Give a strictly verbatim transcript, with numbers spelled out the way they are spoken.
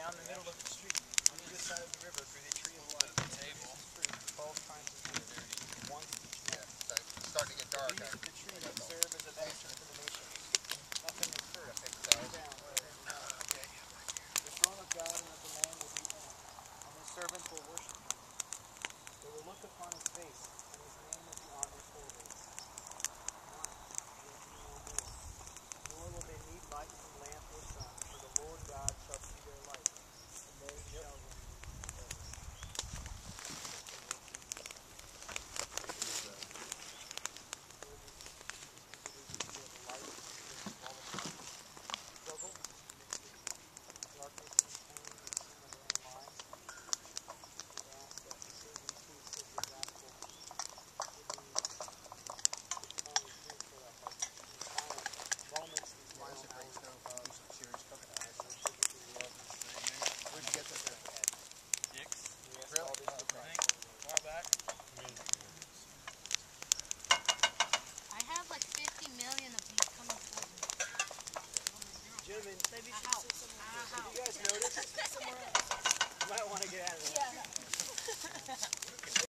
down the middle of the street, on the other side of the river, through the tree of life. The table. Twelve times a year. Once each month. Yeah, so it's starting to get dark. The leaves of the tree that serve as a benefit to the nation. Nothing is cursed. Down. Okay. The throne of God and of the Lamb will be in it, and his servants will worship him. They will look upon his face, and his name will be on their foreheads. Night will be no more, nor will they need light from lamp or sun, for the Lord God shall be their light, and they shall reign forever. Struggle, darkness and pain and sin of their own lives. We ask that the saving peace of your gospel would be only food for that heart. These final moments, these Yeah, final it's a great hours stove. of Do some serious cooking. where'd you get this thing? Dick's. We ask Really? all this Oh, to okay. Christ. Far back. I have like fifty million of these coming towards me. Gentlemen, Maybe a house. A have house. you guys noticed? You might want to get out of there. Yeah.